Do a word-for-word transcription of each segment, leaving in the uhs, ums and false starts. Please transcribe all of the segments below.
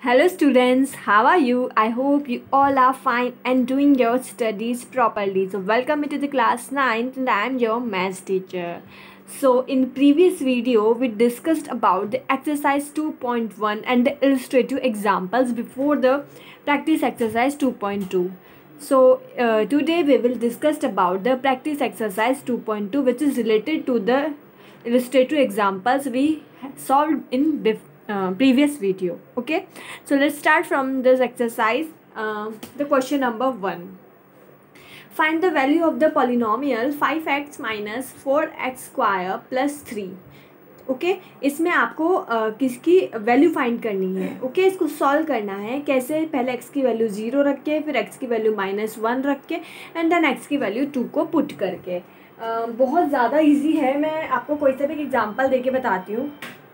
Hello students, how are you? I hope you all are fine and doing your studies properly. So welcome to the class ninth and I am your maths teacher. So in previous video we discussed about the exercise two point one and the illustrative examples before the practice exercise two point two. So uh, today we will discuss about the practice exercise two point two, which is related to the illustrative examples we solved in before Uh, previous video. Okay, so let's start from this exercise. Uh, the question number one: find the value of the polynomial five x minus four x square plus three. Okay okay? इसमें आपको uh, किसकी value find करनी है. Okay okay? इसको solve करना है. कैसे? पहले x की वैल्यू ज़ीरो रख के, फिर x की वैल्यू माइनस वन रख के, एंड देन x की वैल्यू टू को पुट करके. uh, बहुत ज़्यादा इजी है. मैं आपको कोई सा भी एग्जांपल देके बताती हूँ.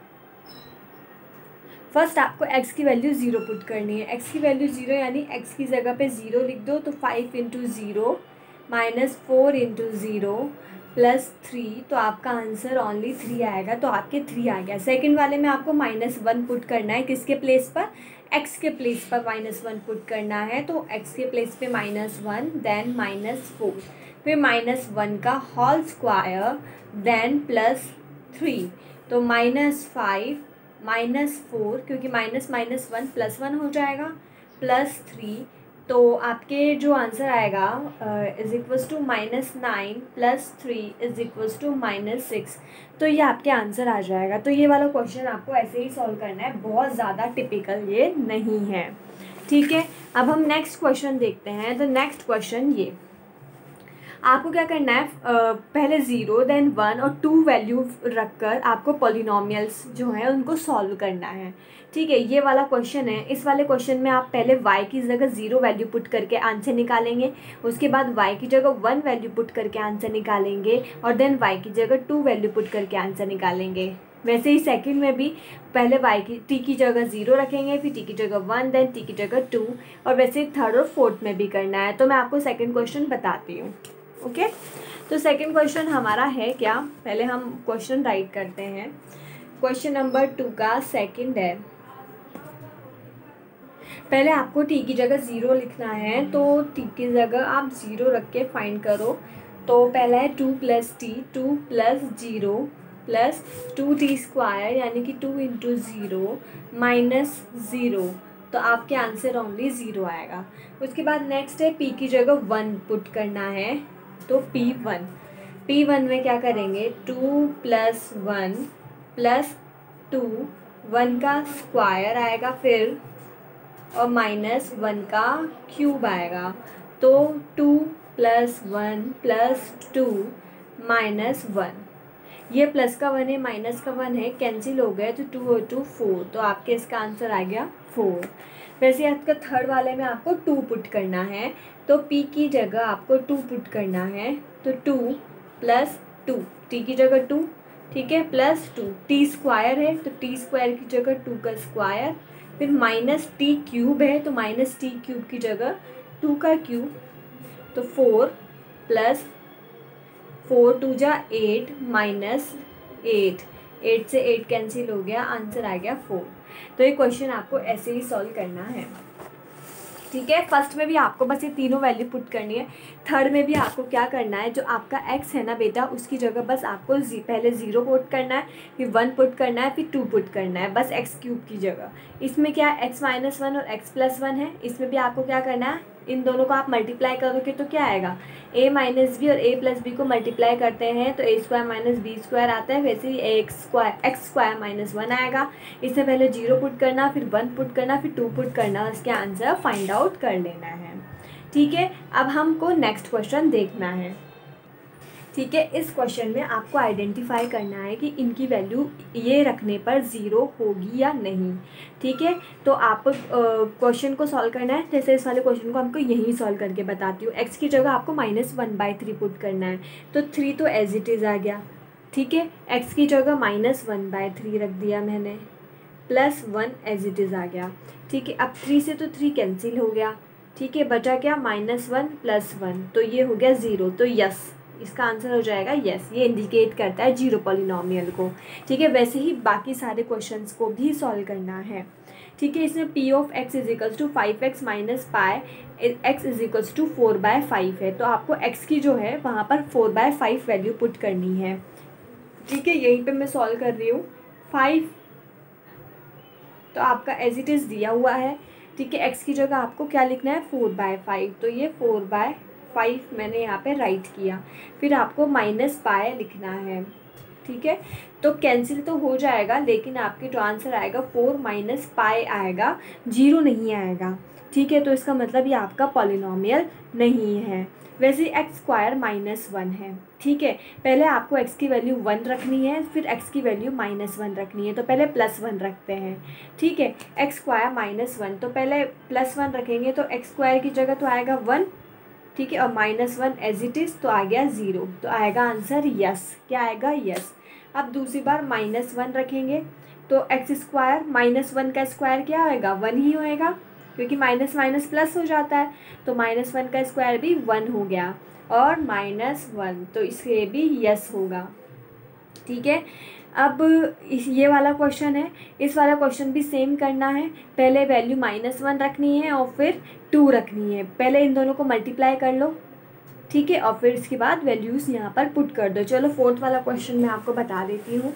फर्स्ट आपको x की वैल्यू ज़ीरो पुट करनी है. x की वैल्यू ज़ीरो यानी x की जगह पे ज़ीरो लिख दो. तो five into zero minus four into zero plus three, तो आपका आंसर ओनली थ्री आएगा. तो आपके थ्री आ गया. सेकंड वाले में आपको माइनस वन पुट करना है. किसके प्लेस पर? x के प्लेस पर माइनस वन पुट करना है. तो x के प्लेस पे minus one, then minus four, फिर माइनस वन का whole square, then plus three. तो माइनस फाइव माइनस फोर, क्योंकि minus minus one plus one हो जाएगा, प्लस थ्री. तो आपके जो आंसर आएगा is equals to minus nine plus three is equals to minus six. तो ये आपके आंसर आ जाएगा. तो ये वाला क्वेश्चन आपको ऐसे ही सॉल्व करना है. बहुत ज़्यादा टिपिकल ये नहीं है. ठीक है, अब हम नेक्स्ट क्वेश्चन देखते हैं. द नेक्स्ट क्वेश्चन ये आपको क्या करना है, पहले ज़ीरो देन वन और टू वैल्यू रखकर आपको पॉलिनोमियल्स जो हैं उनको सॉल्व करना है. ठीक है, ये वाला क्वेश्चन है. इस वाले क्वेश्चन में आप पहले y की जगह ज़ीरो वैल्यू पुट करके आंसर निकालेंगे. उसके बाद y की जगह वन वैल्यू पुट करके आंसर निकालेंगे और देन y की जगह टू वैल्यू पुट करके आंसर निकालेंगे. वैसे ही सेकंड में भी पहले y की t की जगह ज़ीरो रखेंगे, फिर t की जगह वन, देन t की जगह टू, और वैसे ही थर्ड और फोर्थ में भी करना है. तो मैं आपको सेकेंड क्वेश्चन बताती हूँ. Okay okay? तो सेकंड क्वेश्चन हमारा है क्या, पहले हम क्वेश्चन राइट करते हैं. क्वेश्चन नंबर टू का सेकंड है. पहले आपको t की जगह ज़ीरो लिखना है. तो t की जगह आप ज़ीरो रख के फाइंड करो. तो पहला है two plus t, two plus zero plus two t square यानी कि two into zero minus zero. तो आपके आंसर ओनली ज़ीरो आएगा. उसके बाद नेक्स्ट है p की जगह वन पुट करना है. तो पी वन, पी वन में क्या करेंगे, two plus one plus two, one का स्क्वायर आएगा फिर, और माइनस वन का क्यूब आएगा. तो two plus one plus two minus one. ये प्लस का वन है, माइनस का वन है, कैंसिल हो गए. तो टू और टू फोर. तो आपके इसका आंसर आ गया फोर. वैसे आपका थर्ड वाले में आपको टू पुट करना है. तो p की जगह आपको टू पुट करना है. तो टू प्लस टू, t की जगह टू, ठीक है, प्लस टू, टी स्क्वायर है तो टी स्क्वायर की जगह टू का स्क्वायर, फिर माइनस टी क्यूब है तो माइनस टी क्यूब की जगह टू का क्यूब. तो फोर प्लस फोर टू जा एट माइनस एट, एट से एट कैंसिल हो गया, आंसर आ गया फोर. तो ये क्वेश्चन आपको ऐसे ही सॉल्व करना है. ठीक है, फर्स्ट में भी आपको बस ये तीनों वैल्यू पुट करनी है. थर्ड में भी आपको क्या करना है, जो आपका x है ना बेटा, उसकी जगह बस आपको जी पहले ज़ीरो पुट करना है, फिर वन पुट करना है, फिर टू पुट करना है, बस x क्यूब की जगह. इसमें क्या है, x माइनस वन और x प्लस वन है. इसमें भी आपको क्या करना है, इन दोनों को आप मल्टीप्लाई करोगे तो क्या आएगा, a माइनस बी और a प्लस बी को मल्टीप्लाई करते हैं तो a square minus b square आता है. वैसे ही x square x square minus one आएगा. इससे पहले जीरो पुट करना, फिर वन पुट करना, फिर टू पुट करना, इसके आंसर फाइंड आउट कर लेना है. ठीक है, अब हमको नेक्स्ट क्वेश्चन देखना है. ठीक है, इस क्वेश्चन में आपको आइडेंटिफाई करना है कि इनकी वैल्यू ये रखने पर ज़ीरो होगी या नहीं. ठीक है, तो आप क्वेश्चन को सॉल्व करना है. जैसे इस वाले क्वेश्चन को हमको यहीं सॉल्व करके बताती हूँ. एक्स की जगह आपको minus one by three put करना है. तो थ्री तो एज इट इज़ आ गया. ठीक है, एक्स की जगह माइनस वन बाई थ्री रख दिया मैंने, plus one as it is आ गया. ठीक है, अब थ्री से तो थ्री कैंसिल हो गया. ठीक है, बचा क्या, माइनस वन प्लस वन, तो ये हो गया ज़ीरो. तो यस, इसका आंसर हो जाएगा यस. ये इंडिकेट करता है जीरो पॉलिनोमियल को. ठीक है, वैसे ही बाकी सारे क्वेश्चंस को भी सॉल्व करना है. ठीक है। इसमें p of x is equals to five x minus pi x is equals to four by five है, तो आपको एक्स की जो है वहाँ पर four by five value put करनी है। ठीक है, यहीं पे मैं सॉल्व कर रही हूँ। फाइव तो आपका एज इट इज़ दिया हुआ है। ठीक है, एक्स की जगह आपको क्या लिखना है, फोर बाय फाइव, तो ये फोर बाय फाइव मैंने यहाँ पे राइट किया। फिर आपको माइनस पाई लिखना है। ठीक है, तो कैंसिल तो हो जाएगा, लेकिन आपके जो आंसर आएगा फोर माइनस पाई आएगा, जीरो नहीं आएगा। ठीक है, तो इसका मतलब ये आपका पॉलिनोमियल नहीं है। वैसे एक्स स्क्वायर माइनस वन है। ठीक है, पहले आपको एक्स की वैल्यू वन रखनी है, फिर एक्स की वैल्यू माइनस वन रखनी है, तो पहले प्लस वन रखते हैं। ठीक है, एक्स स्क्वायर माइनस वन, तो पहले प्लस वन रखेंगे तो एक्स स्क्वायर की जगह तो आएगा वन। ठीक है, और minus one as it is तो आ गया ज़ीरो, तो आएगा आंसर यस। क्या आएगा, यस। अब दूसरी बार माइनस वन रखेंगे तो एक्स स्क्वायर माइनस वन का स्क्वायर क्या होएगा, वन ही होएगा, क्योंकि माइनस माइनस प्लस हो जाता है, तो माइनस वन का स्क्वायर भी वन हो गया, और माइनस वन, तो इसके भी यस होगा। ठीक है, अब इस ये वाला क्वेश्चन है, इस वाला क्वेश्चन भी सेम करना है। पहले वैल्यू माइनस वन रखनी है और फिर टू रखनी है। पहले इन दोनों को मल्टीप्लाई कर लो। ठीक है, और फिर इसके बाद वैल्यूज़ यहाँ पर पुट कर दो। चलो फोर्थ वाला क्वेश्चन मैं आपको बता देती हूँ।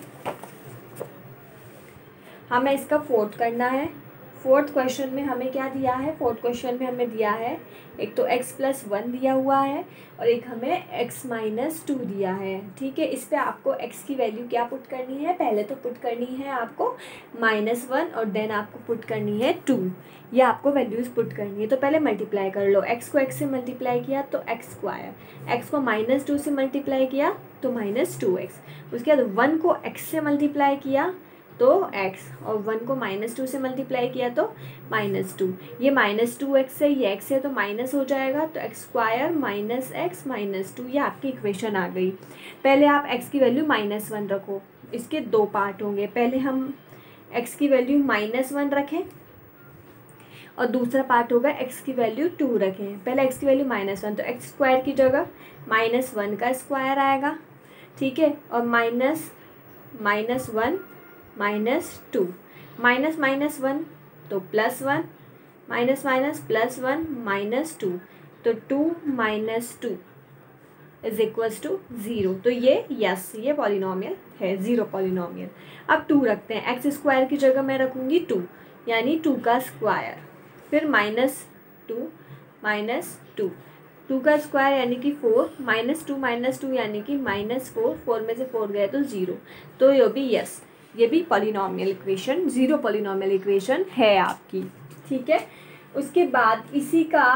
हमें इसका फोर्थ करना है। फोर्थ क्वेश्चन में हमें क्या दिया है, फोर्थ क्वेश्चन में हमें दिया है एक तो x प्लस वन दिया हुआ है और एक हमें x माइनस टू दिया है। ठीक है, इस पर आपको x की वैल्यू क्या पुट करनी है, पहले तो पुट करनी है आपको माइनस वन और देन आपको पुट करनी है टू, ये आपको वैल्यूज़ पुट करनी है। तो पहले मल्टीप्लाई कर लो, x को x से मल्टीप्लाई किया तो एक्स स्क्वायर, x को माइनस टू से मल्टीप्लाई किया तो माइनस टू एक्स, उसके बाद वन को x से मल्टीप्लाई किया तो x, और वन को माइनस टू से मल्टीप्लाई किया तो माइनस टू। ये माइनस टू एक्स है, ये x है तो माइनस हो जाएगा, तो x square minus x minus two, ये आपकी इक्वेशन आ गई। पहले आप x की वैल्यू माइनस वन रखो, इसके दो पार्ट होंगे। पहले हम x की वैल्यू माइनस वन रखें और दूसरा पार्ट होगा x की वैल्यू टू रखें। पहले x की वैल्यू माइनस वन, तो एक्स स्क्वायर की जगह माइनस वन का स्क्वायर आएगा। ठीक है, और minus minus one minus two, minus minus one तो plus one, minus minus plus one minus two, तो two minus two is equals to zero. तो ये यस, ये पॉलिनोमियल है, ज़ीरो पॉलिनोमियल। अब टू रखते हैं, एक्स स्क्वायर की जगह मैं रखूँगी टू, यानी टू का स्क्वायर, फिर minus two minus two, two का स्क्वायर यानी कि four, minus two minus two यानी कि माइनस फोर, फोर में से फोर गया तो ज़ीरो, तो ये भी यस, ये भी polynomial equation, zero polynomial equation है आपकी। ठीक है, उसके बाद इसी का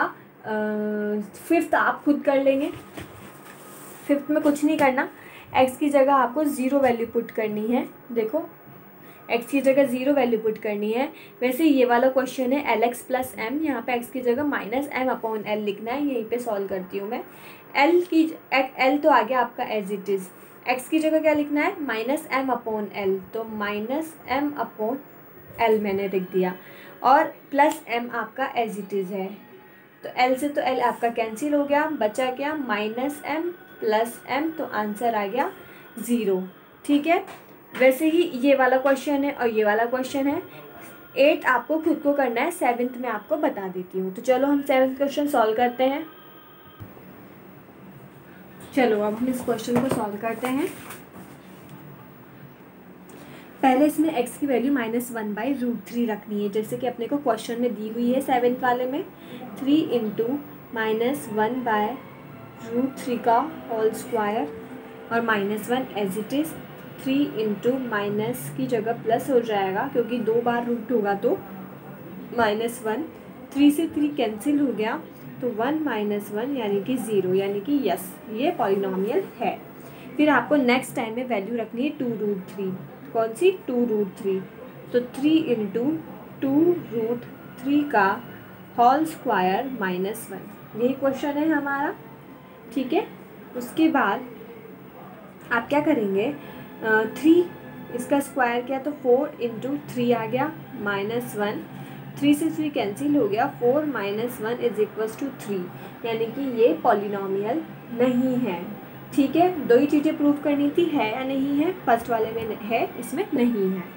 फिफ्थ आप खुद कर लेंगे। फिफ्थ में कुछ नहीं करना, x की जगह आपको ज़ीरो वैल्यू पुट करनी है। देखो x की जगह ज़ीरो वैल्यू पुट करनी है। वैसे ये वाला क्वेश्चन है एल एक्स प्लस एम, यहाँ पे x की जगह माइनस एम अपॉन एल लिखना है, यहीं पे सॉल्व करती हूँ मैं। l की एल तो आ गया आपका एज इट इज़, x की जगह क्या लिखना है, माइनस एम अपॉन एल, तो माइनस एम अपॉन एल मैंने लिख दिया, और प्लस एम आपका एज इट इज़ है, तो l से तो l आपका कैंसिल हो गया, बचा क्या माइनस एम प्लस एम, तो आंसर आ गया ज़ीरो। ठीक है, वैसे ही ये वाला क्वेश्चन है और ये वाला क्वेश्चन है। एट आपको खुद को करना है, सेवन्थ में आपको बता देती हूँ। तो चलो हम सेवन्थ क्वेश्चन सॉल्व करते हैं। चलो अब हम इस क्वेश्चन को सॉल्व करते हैं। पहले इसमें x की value minus one by root three रखनी है, जैसे कि अपने को क्वेश्चन में दी हुई है सेवन्थ वाले में, three into minus one by root three का होल स्क्वायर और minus one as it is, three into minus की जगह प्लस हो जाएगा क्योंकि दो बार रूट होगा तो माइनस वन, थ्री से थ्री कैंसिल हो गया तो वन माइनस वन यानी कि ज़ीरो, यानी कि यस ये पॉलिनोमियल है। फिर आपको नेक्स्ट टाइम में वैल्यू रखनी है टू रूट थ्री, कौन सी, टू रूट थ्री, तो three into two root three का होल स्क्वायर माइनस वन, यही क्वेश्चन है हमारा। ठीक है, उसके बाद आप क्या करेंगे, थ्री इसका स्क्वायर किया तो फोर इंटू थ्री आ गया माइनस वन, थ्री से थ्री कैंसिल हो गया, four minus one is equals to three, यानी कि ये पॉलिनोमियल नहीं है। ठीक है, दो ही चीज़ें प्रूव करनी थी, है या नहीं है, फर्स्ट वाले में है, इसमें नहीं है।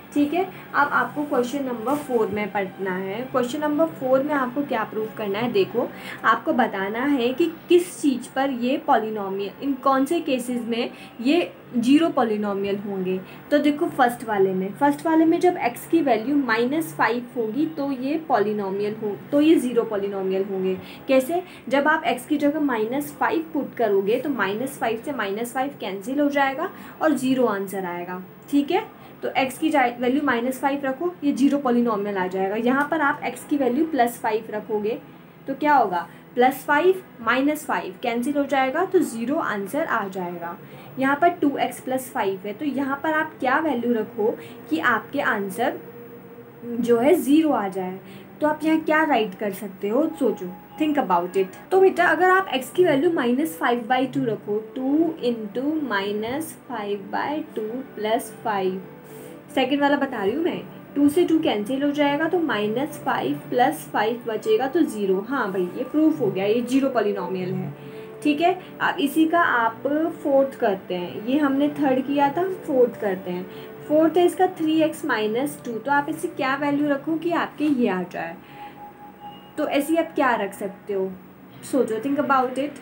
ठीक है। अब आपको क्वेश्चन नंबर फोर में पढ़ना है। क्वेश्चन नंबर फोर में आपको क्या प्रूव करना है, देखो आपको बताना है कि किस चीज़ पर ये पॉलिनोमियल, इन कौन से केसेस में ये जीरो पॉलिनोमियल होंगे। तो देखो फर्स्ट वाले में फर्स्ट वाले में जब x की वैल्यू माइनस फाइव होगी तो ये पॉलिनोमियल हो, तो ये ज़ीरो पॉलिनोमियल होंगे। कैसे, जब आप x की जगह माइनस फाइव पुट करोगे तो माइनस फाइव से माइनस फाइव कैंसिल हो जाएगा और ज़ीरो आंसर आएगा। ठीक है, तो x की वैल्यू माइनस फाइव रखो, ये जीरो पॉलिनोमियल आ जाएगा। यहाँ पर आप x की वैल्यू प्लस फाइव रखोगे तो क्या होगा, plus five minus five cancel हो जाएगा तो ज़ीरो आंसर आ जाएगा। यहाँ पर टू एक्स प्लस फाइव है, तो यहाँ पर आप क्या वैल्यू रखो कि आपके आंसर जो है ज़ीरो आ जाए। तो आप यहाँ क्या राइट कर सकते हो, सोचो, थिंक अबाउट इट। तो बेटा अगर आप x की value minus five by two रखो, two into minus five by two plus five, second वाला बता रही हूँ मैं, टू से टू कैंसिल हो जाएगा तो माइनस फाइव प्लस फाइव बचेगा तो ज़ीरो। हाँ भाई, ये प्रूफ हो गया, ये जीरो पॉलिनोमियल है। ठीक है, अब इसी का आप फोर्थ करते हैं, ये हमने थर्ड किया था, फोर्थ करते हैं। फोर्थ है इसका थ्री एक्स माइनस टू, तो आप इसे क्या वैल्यू रखो कि आपके ये आ जाए। तो ऐसी आप क्या रख सकते हो, सोचो, थिंक अबाउट इट।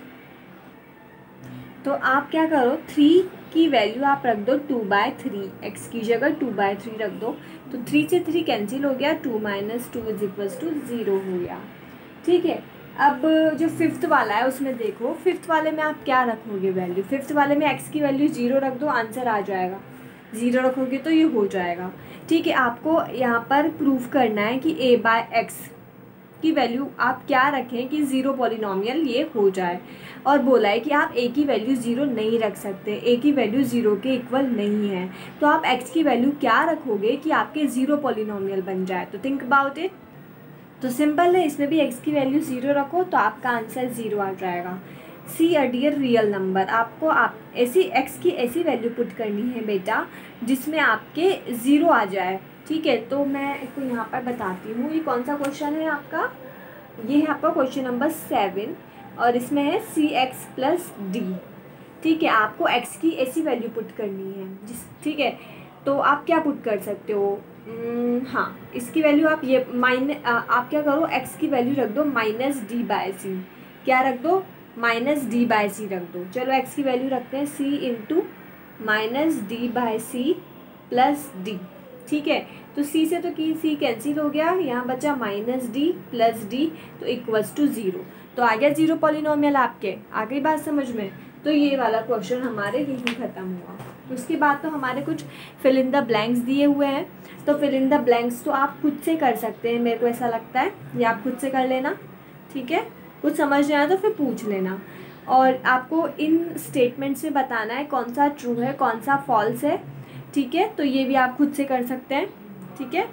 तो आप क्या करो, थ्री की वैल्यू आप रख दो टू बाय थ्री, एक्स की जगह टू बाय थ्री रख दो, तो थ्री से थ्री कैंसिल हो गया, two minus two is equals to zero हो गया। ठीक है, अब जो फिफ्थ वाला है उसमें देखो, फिफ्थ वाले में आप क्या रखोगे वैल्यू, फिफ्थ वाले में एक्स की वैल्यू ज़ीरो रख दो, आंसर आ जाएगा। ज़ीरो रखोगे तो ये हो जाएगा। ठीक है, आपको यहाँ पर प्रूफ करना है कि ए बाय एक्स की वैल्यू आप क्या रखें कि ज़ीरो पॉलिनोमियल ये हो जाए। और बोला है कि आप ए की वैल्यू ज़ीरो नहीं रख सकते, ए की वैल्यू ज़ीरो के इक्वल नहीं है, तो आप एक्स की वैल्यू क्या रखोगे कि आपके ज़ीरो पॉलिनोमियल बन जाए। तो थिंक अबाउट इट। तो सिंपल है, इसमें भी एक्स की वैल्यू ज़ीरो रखो तो आपका आंसर ज़ीरो आ जाएगा। C a dear real number, आपको आप ऐसी एक्स की ऐसी वैल्यू पुट करनी है बेटा जिसमें आपके ज़ीरो आ जाए। ठीक है, तो मैं इसको यहाँ पर बताती हूँ, ये कौन सा क्वेश्चन है आपका, ये है आपका क्वेश्चन नंबर सेवन और इसमें है सी एक्स प्लस डी। ठीक है, आपको एक्स की ऐसी वैल्यू पुट करनी है जिस, ठीक है, तो आप क्या पुट कर सकते हो, हाँ, इसकी वैल्यू आप ये माइन आप क्या करो, एक्स की वैल्यू रख दो माइनस डी बाय सी, क्या रख दो, माइनस डी बाय सी रख दो। चलो एक्स की वैल्यू रखते हैं c into minus d by c plus d. ठीक है, तो सी से तो की सी कैंसिल हो गया, यहाँ बचा माइनस डी प्लस डी, तो इक्वल्स टू ज़ीरो। तो आ गया जीरो पॉलिनोमियल आपके, आ गई बात समझ में। तो ये वाला क्वेश्चन हमारे यही ख़त्म हुआ। उसके बाद तो हमारे कुछ फिल इन द ब्लैंक्स दिए हुए हैं, तो फिल इन द ब्लैंक्स तो आप खुद से कर सकते हैं, मेरे को ऐसा लगता है, ये आप खुद से कर लेना। ठीक है, कुछ समझ नहीं आया तो फिर पूछ लेना। और आपको इन स्टेटमेंट से बताना है कौन सा ट्रू है कौन सा फॉल्स है। ठीक है, तो ये भी आप खुद से कर सकते हैं। ठीक है,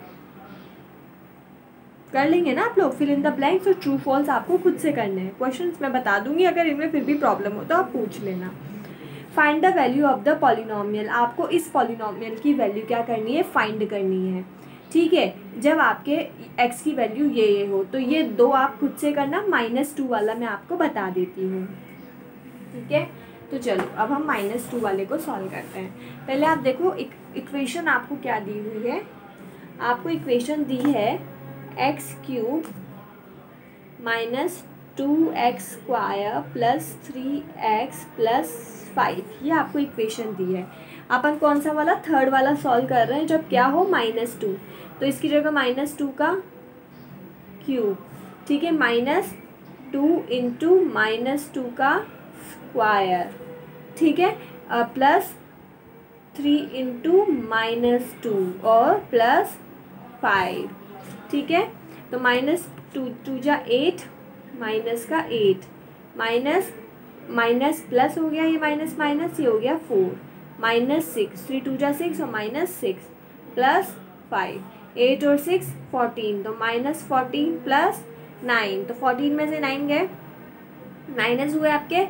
कर लेंगे ना आप लोग फिल इन द ब्लैंक्स, और ट्रू फॉल्स आपको खुद से करने हैं। क्वेश्चंस मैं बता दूंगी, अगर इनमें फिर भी प्रॉब्लम हो तो आप पूछ लेना। Find the value of the polynomial, आपको इस पॉलिनोमियल की वैल्यू क्या करनी है, फाइंड करनी है। ठीक है, जब आपके x की वैल्यू ये ये हो तो ये दो आप खुद से करना, माइनस टू वाला मैं आपको बता देती हूँ। ठीक है, तो चलो अब हम माइनस टू वाले को सॉल्व करते हैं। पहले आप देखो इक्वेशन आपको क्या दी हुई है, आपको इक्वेशन दी है x cube minus two x square plus three x plus five, ये आपको इक्वेशन दी है। अपन कौन सा वाला, थर्ड वाला सॉल्व कर रहे हैं जब क्या हो माइनस टू, तो इसकी जगह माइनस टू का क्यूब। ठीक है, minus two into minus two का स्क्वायर। ठीक है, plus three into minus two और प्लस फाइव। ठीक है, तो माइनस टू टू जा एट, माइनस का एट, माइनस माइनस प्लस हो गया, ये माइनस माइनस ये हो गया four, minus six, three two जा सिक्स और minus six plus five, eight और सिक्स फोर्टीन, तो माइनस फोर्टीन प्लस नाइन, तो फोर्टीन में से नाइन गए, माइनस हुए आपके,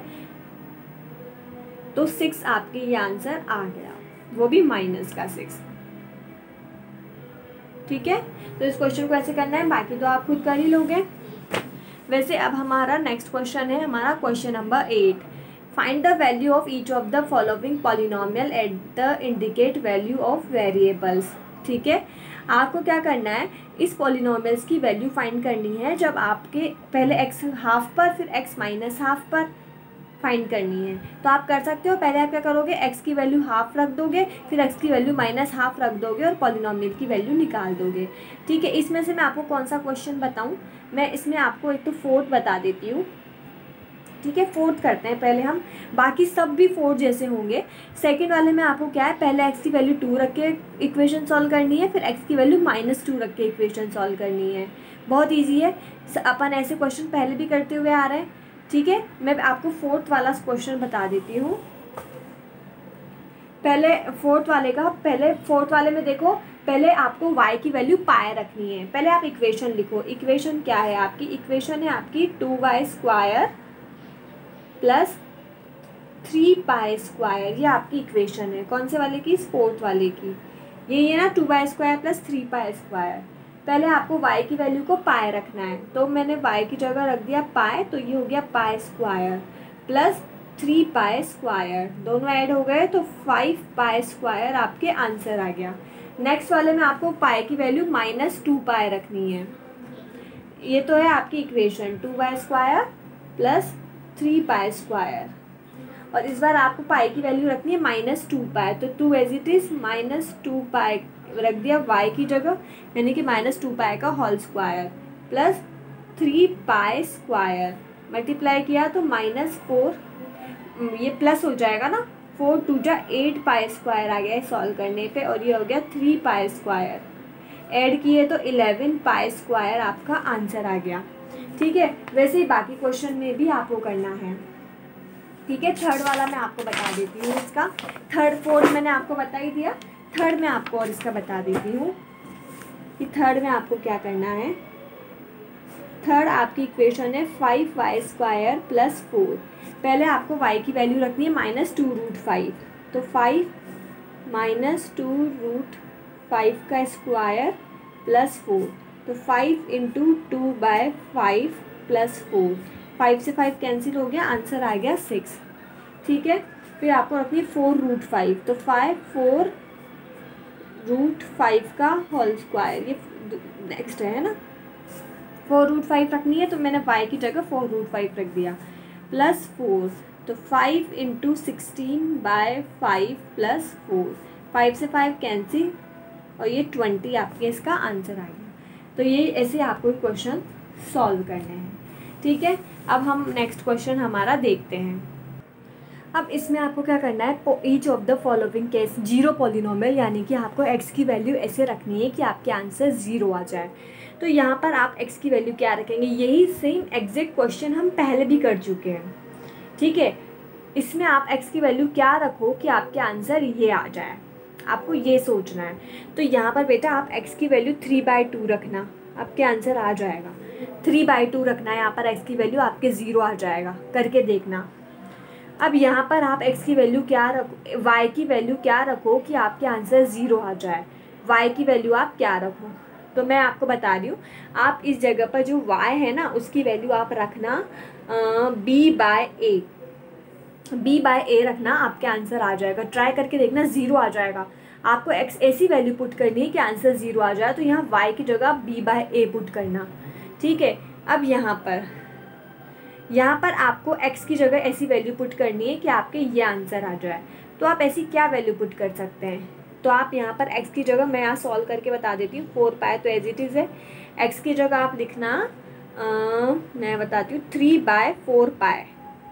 तो सिक्स आपके ये आंसर आ गया, वो भी माइनस का सिक्स। ठीक है, तो इस क्वेश्चन को ऐसे करना है, बाकी तो आप खुद कर ही लोगे। वैसे अब हमारा नेक्स्ट क्वेश्चन है हमारा question number eight, find the value of each of the following polynomial at the indicate value of variables. ठीक है, आपको क्या करना है, इस पॉलिनोमियल्स की वैल्यू फाइंड करनी है जब आपके पहले एक्स हाफ पर फिर एक्स माइनस हाफ पर फाइंड करनी है। तो आप कर सकते हो, पहले आप क्या करोगे, एक्स की वैल्यू हाफ रख दोगे, फिर एक्स की वैल्यू माइनस हाफ रख दोगे और पॉलिनोमियल की वैल्यू निकाल दोगे। ठीक है, इसमें से मैं आपको कौन सा क्वेश्चन बताऊं, मैं इसमें आपको एक तो फोर्थ बता देती हूँ। ठीक है, फोर्थ करते हैं पहले हम, बाकी सब भी फोर्थ जैसे होंगे। सेकंड वाले में आपको क्या है, पहले एक्स की वैल्यू टू रख के इक्वेशन सॉल्व करनी है, फिर एक्स की वैल्यू माइनस टू रख के इक्वेशन सॉल्व करनी है। बहुत ईजी है, अपन ऐसे क्वेश्चन पहले भी करते हुए आ रहे हैं। ठीक है, मैं आपको फोर्थ वाला क्वेश्चन बता देती हूँ। पहले फोर्थ वाले का, पहले फोर्थ वाले में देखो, पहले आपको y की वैल्यू पाए रखनी है। पहले आप इक्वेशन लिखो, इक्वेशन क्या है आपकी, इक्वेशन है आपकी two y square plus three pi square, ये आपकी इक्वेशन है। कौन से वाले की, फोर्थ वाले की, ये ये ना two y square plus three pi square. पहले आपको y की वैल्यू को पाए रखना है, तो मैंने y की जगह रख दिया पाए, तो ये हो गया pi square plus three pi square, दोनों ऐड हो गए तो फाइव पाई स्क्वायर आपके आंसर आ गया। नेक्स्ट वाले में आपको पाई की वैल्यू माइनस टू पाई रखनी है। ये तो है आपकी equation two y square plus three pi square, और इस बार आपको पाई की वैल्यू रखनी है माइनस टू पाई, तो two as it is minus two pi रख दिया y की जगह, यानी कि माइनस टू पाई का whole square plus three pi square, multiply किया तो माइनस फोर, ये प्लस हो जाएगा ना, फोर टू जा एट पाई स्क्वायर आ गया सॉल्व करने पे, और ये हो गया थ्री पाई स्क्वायर, ऐड किए तो इलेवन पाई स्क्वायर आपका आंसर आ गया। ठीक है, वैसे ही बाकी क्वेश्चन में भी आपको करना है। ठीक है, थर्ड वाला मैं आपको बता देती हूँ, इसका थर्ड फोर्थ मैंने आपको बता ही दिया, थर्ड में आपको और इसका बता देती हूँ कि थर्ड में आपको क्या करना है। थर्ड आपकी इक्वेशन है five y square plus four, पहले आपको y की वैल्यू रखनी है माइनस टू रूट फाइव, तो five minus two root five का स्क्वायर प्लस फोर, तो five into two by five plus four, five से फाइव कैंसिल हो गया, आंसर आ गया सिक्स। ठीक है, फिर आपको रखनी है फोर रूट फाइव, तो फाइव फोर रूट फाइव का होल स्क्वायर, ये नेक्स्ट है ना, फोर रूट फाइव रखनी है, तो मैंने y की जगह फोर रूट फाइव रख दिया प्लस फोर, तो five into sixteen by five plus four, five से फाइव कैंसिल, और ये ट्वेंटी आपके इसका आंसर आ गया। तो ये ऐसे आपको क्वेश्चन सॉल्व करने हैं। ठीक है, अब हम नेक्स्ट क्वेश्चन हमारा देखते हैं। अब इसमें आपको क्या करना है, each of the following case zero polynomial, यानी कि आपको x की वैल्यू ऐसे रखनी है कि आपके आंसर ज़ीरो आ जाए। तो यहाँ पर आप x की वैल्यू क्या रखेंगे, यही सेम एग्जैक्ट क्वेश्चन हम पहले भी कर चुके हैं। ठीक है, इसमें आप x की वैल्यू क्या रखो कि आपके आंसर ये आ जाए, आपको ये सोचना है। तो यहाँ पर बेटा आप x की वैल्यू थ्री बाई टू रखना, आपके आंसर आ जाएगा। थ्री बाई टू रखना है यहाँ पर, x की वैल्यू आपके ज़ीरो आ जाएगा, करके देखना। अब यहाँ पर आप x की वैल्यू क्या रखो, y की वैल्यू क्या रखो कि आपके आंसर ज़ीरो आ जाए, y की वैल्यू आप क्या रखो, तो मैं आपको बता रही हूँ, आप इस जगह पर जो y है ना उसकी वैल्यू आप रखना b by a, b by a रखना, आपके आंसर आ जाएगा। ट्राई करके देखना, ज़ीरो आ जाएगा। आपको x ऐसी वैल्यू पुट करनी है कि आंसर ज़ीरो आ जाए, तो यहाँ y की जगह b बाय ए पुट करना। ठीक है, अब यहाँ पर यहाँ पर आपको x की जगह ऐसी वैल्यू पुट करनी है कि आपके ये आंसर आ जाए। तो आप ऐसी क्या वैल्यू पुट कर सकते हैं, तो आप यहाँ पर x की जगह, मैं यहाँ सॉल्व करके बता देती हूँ, फोर पाए तो एज इट इज़ है, x की जगह आप लिखना आ, मैं बताती हूँ three by four pi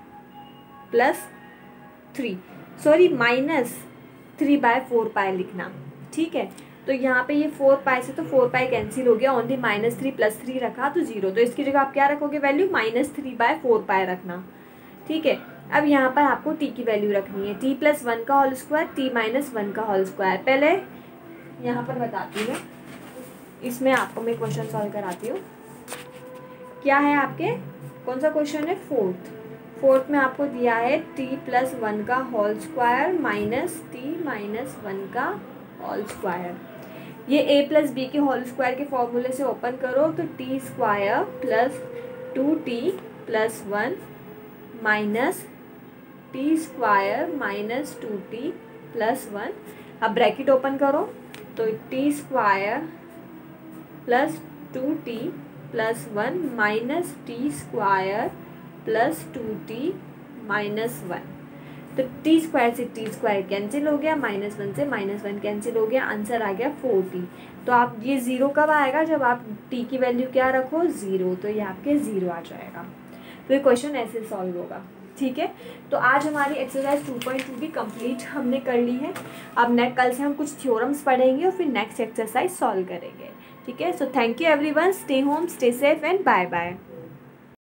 plus three, sorry minus three by four pi लिखना। ठीक है, तो यहाँ पे ये फोर पाई से तो फोर पाई कैंसिल हो गया, only minus three plus three रखा तो जीरो, तो इसकी जगह आप क्या रखोगे value, minus three by four pi रखना। ठीक है, अब यहाँ पर आपको t की वैल्यू रखनी है, t प्लस वन का whole square, t minus one का होल स्क्वायर। पहले यहाँ पर बताती हूँ, इसमें आपको मैं क्वेश्चन सॉल्व कराती हूँ। क्या है आपके, कौन सा क्वेश्चन है, फोर्थ। फोर्थ में आपको दिया है t प्लस वन का whole square minus t minus one का होल स्क्वायर। ये a प्लस बी के होल स्क्वायर के फॉर्मूले से ओपन करो, तो t square plus two t plus one minus t square minus two t plus one. अब ब्रैकेट ओपन करो, तो t square plus two t plus one minus t square plus two t minus one. तो t square से t square cancel हो गया, minus one से minus one cancel हो गया, आंसर आ गया फोर टी। तो आप ये ज़ीरो कब आएगा, जब आप टी की वैल्यू क्या रखो, ज़ीरो, तो ये आपके ज़ीरो आ जाएगा। तो ये क्वेश्चन ऐसे सॉल्व होगा। ठीक है, तो आज हमारी एक्सरसाइज टू पॉइंट टू भी कंप्लीट हमने कर ली है। अब नेक्स्ट कल से हम कुछ थ्योरम्स पढ़ेंगे और फिर नेक्स्ट एक्सरसाइज सॉल्व करेंगे। ठीक है, so thank you everyone, stay home, stay safe and bye bye.